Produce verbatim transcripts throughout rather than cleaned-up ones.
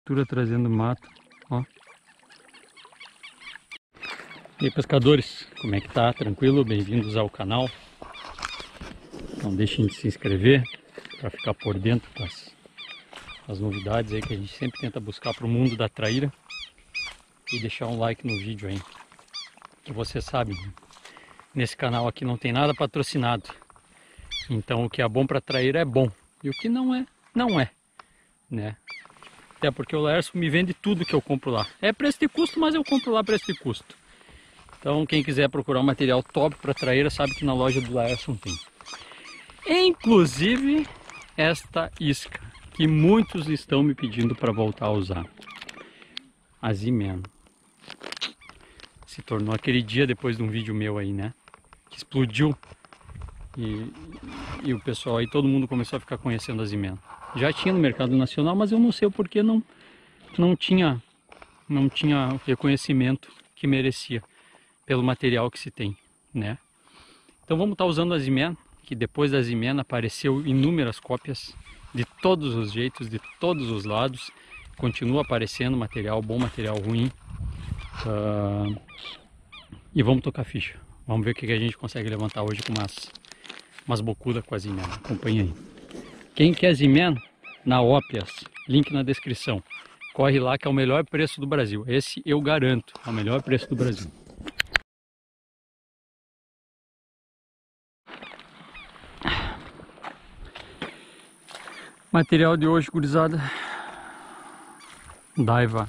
Cultura trazendo mato, ó. E aí, pescadores, como é que tá? Tranquilo? Bem-vindos ao canal. Não deixem de se inscrever para ficar por dentro com as, as novidades aí que a gente sempre tenta buscar para o mundo da traíra. E deixar um like no vídeo aí. Que você sabe, nesse canal aqui não tem nada patrocinado. Então o que é bom para traíra é bom. E o que não é, não é, né? Até porque o Laércio me vende tudo que eu compro lá. É preço de custo, mas eu compro lá preço de custo. Então quem quiser procurar um material top para traíra, sabe que na loja do Laércio tem. Inclusive esta isca, que muitos estão me pedindo para voltar a usar. A Z-Man. Se tornou aquele dia depois de um vídeo meu aí, né? Que explodiu. E, e o pessoal aí, todo mundo começou a ficar conhecendo a Z-Man. Já tinha no mercado nacional, mas eu não sei o porquê não, não tinha, não tinha o reconhecimento que merecia pelo material que se tem, né? Então vamos estar usando a Z-Man, que depois da Z-Man apareceu inúmeras cópias de todos os jeitos, de todos os lados. Continua aparecendo material bom, material ruim. Uh, e vamos tocar ficha. Vamos ver o que a gente consegue levantar hoje com umas, umas bocudas com a Z-Man. Acompanha aí. Quem quer Z-Man, na Ópias, link na descrição. Corre lá que é o melhor preço do Brasil. Esse eu garanto, é o melhor preço do Brasil. Material de hoje, gurizada. Daiwa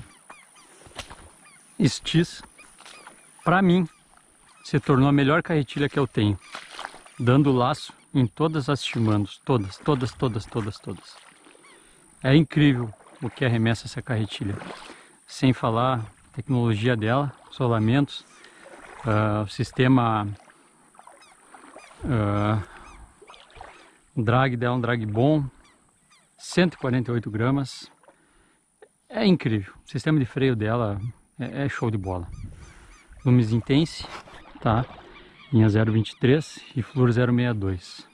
Stis. Pra mim, se tornou a melhor carretilha que eu tenho. Dando laço em todas as Shimanos. Todas, todas, todas, todas, todas. É incrível o que arremessa essa carretilha. Sem falar a tecnologia dela, solamentos, uh, o sistema uh, drag dela, um drag bom, cento e quarenta e oito gramas. É incrível. O sistema de freio dela é, é show de bola. Lumes Intense, tá? Linha zero vinte e três e Fluor zero sessenta e dois.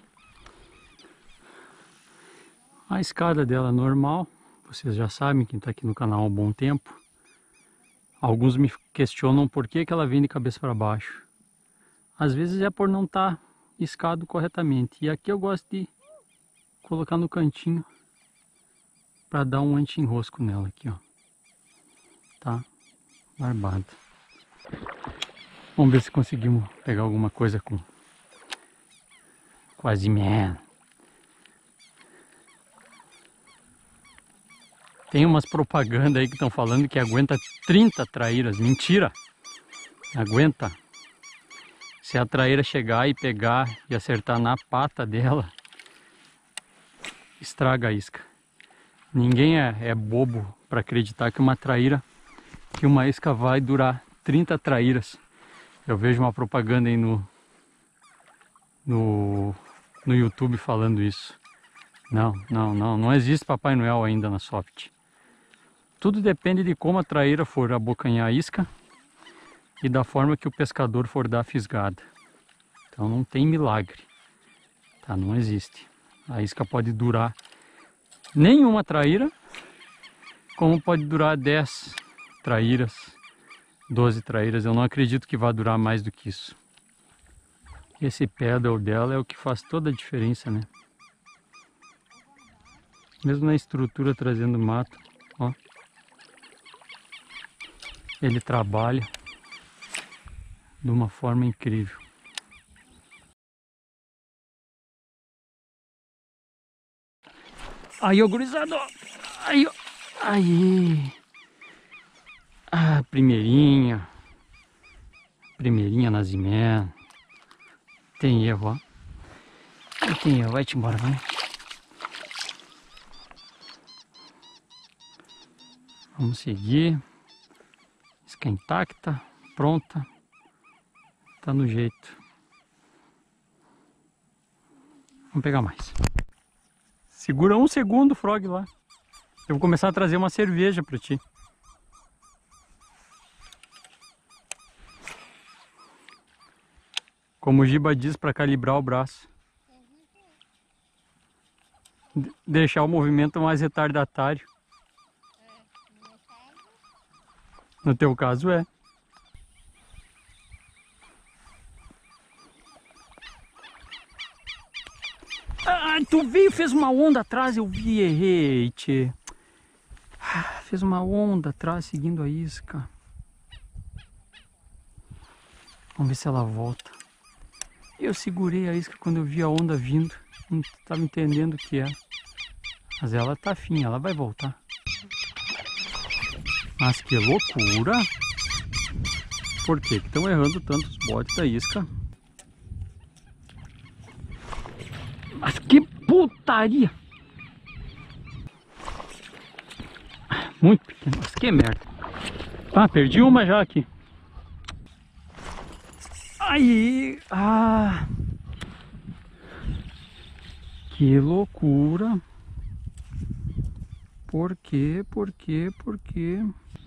A escada dela é normal, vocês já sabem, quem está aqui no canal há um bom tempo. Alguns me questionam por que, que ela vem de cabeça para baixo. Às vezes é por não estar escado corretamente. E aqui eu gosto de colocar no cantinho para dar um anti-enrosco nela aqui, ó. Tá? Barbada. Vamos ver se conseguimos pegar alguma coisa com com a Z-Man. Tem umas propagandas aí que estão falando que aguenta trinta traíras. Mentira! Aguenta. Se a traíra chegar e pegar e acertar na pata dela, estraga a isca. Ninguém é, é bobo para acreditar que uma traíra, que uma isca vai durar trinta traíras. Eu vejo uma propaganda aí no, no, no YouTube falando isso. Não, não, não, não existe Papai Noel ainda na Soft. Tudo depende de como a traíra for abocanhar a isca e da forma que o pescador for dar a fisgada. Então não tem milagre, tá? Não existe. A isca pode durar nenhuma traíra, como pode durar dez traíras, doze traíras. Eu não acredito que vá durar mais do que isso. Esse pedal dela é o que faz toda a diferença, né? Mesmo na estrutura trazendo mato, ó. Ele trabalha de uma forma incrível. Aí, ó, gurizada, ó. Aí, ó. Aí. Ah, primeirinha. Primeirinha na Z-Man. Tem erro, ó. Tem erro, vai-te embora, vai. Vamos seguir. Isca intacta, pronta. Tá no jeito. Vamos pegar mais. Segura um segundo, Frog, lá. Eu vou começar a trazer uma cerveja para ti. Como o Giba diz, para calibrar o braço. De deixar o movimento mais retardatário. No teu caso é. Ah, tu veio, fez uma onda atrás, eu vi, errei, tchê. Ah, fez uma onda atrás, seguindo a isca. Vamos ver se ela volta. Eu segurei a isca quando eu vi a onda vindo. Não estava entendendo o que era. Mas ela tá afim, ela vai voltar. Mas que loucura! Por que estão errando tanto os botes da isca? Mas que putaria! Muito pequeno, mas que merda! Ah, perdi uma já aqui. Aí, ah, que loucura! Por quê? Por quê? Por quê?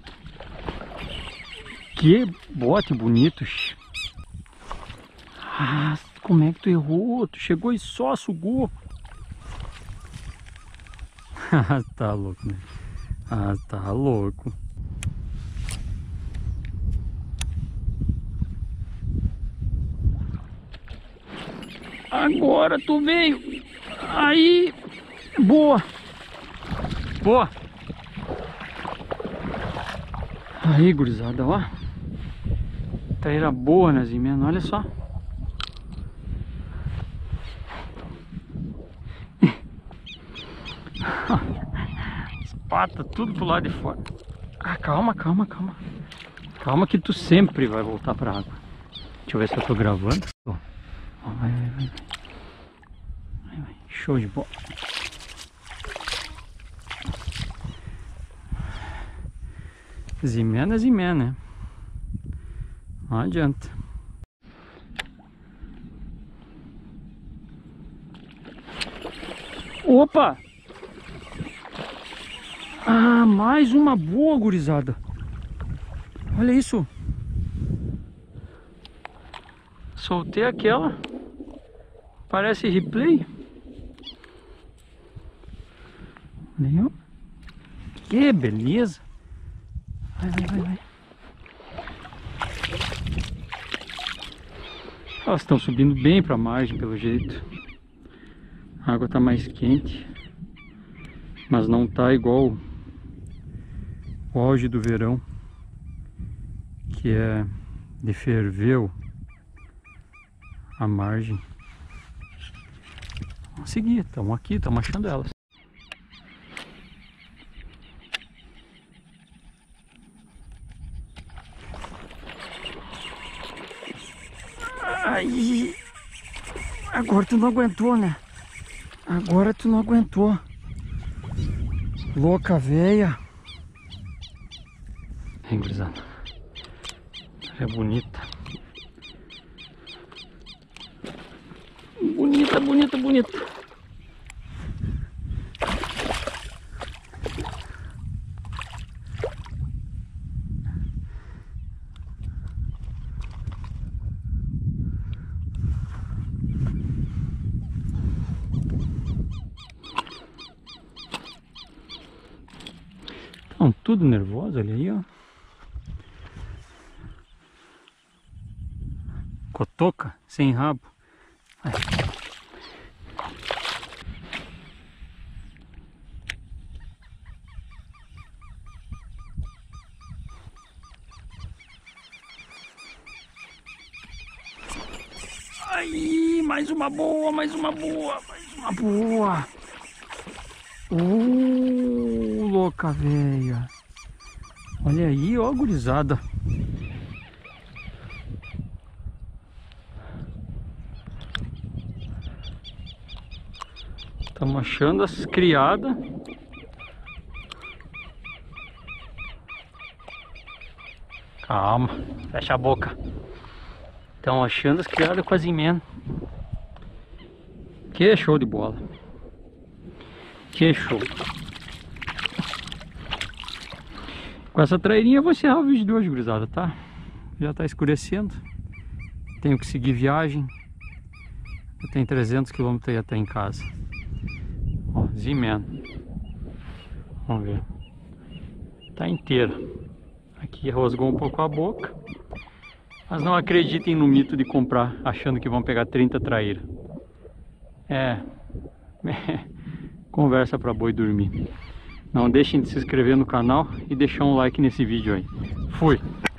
Que bote bonito! Ah, como é que tu errou? Tu chegou e só sugou. Ah, tá louco, né? Ah, tá louco. Agora tu veio. Aí. Boa. Boa. Aí, gurizada, ó. Traíra boa nas emendas, olha só. As patas tudo pro lado de fora. Ah, calma, calma, calma. Calma que tu sempre vai voltar pra água. Deixa eu ver se eu tô gravando. Ó, vai, vai, vai. Vai, vai. Show de bola. Zimena, zimena, né? Não adianta. Opa! Ah, mais uma boa, gurizada. Olha isso. Soltei aquela. Parece replay. Olha aí, que beleza. Vai, vai, vai, vai. Elas estão subindo bem para a margem, pelo jeito. A água está mais quente, mas não está igual o auge do verão, que é de ferver a margem. Vamos seguir, estamos aqui, estamos achando elas. Aí, agora tu não aguentou, né? Agora tu não aguentou. Louca véia. Hein, gurizada? É bonita. Bonita, bonita, bonita. Estão tudo nervoso, olha aí, ó. Cotoca sem rabo. Ai. Aí, mais uma boa, mais uma boa, mais uma boa. Uh, louca velha. Olha aí, ó, gurizada. Estamos achando as criadas. Calma, fecha a boca. Estão achando as criadas com as emendas. Que show de bola. Que show. Com essa trairinha eu vou encerrar o vídeo de hoje, gurizada, tá? Já tá escurecendo. Tenho que seguir viagem. Eu tenho trezentos quilômetros aí até em casa. Ó, zimena. Vamos ver. Tá inteira. Aqui. aqui rosgou um pouco a boca. Mas não acreditem no mito de comprar achando que vão pegar trinta traíras. É, conversa para boi dormir. Não deixem de se inscrever no canal e deixar um like nesse vídeo aí. Fui!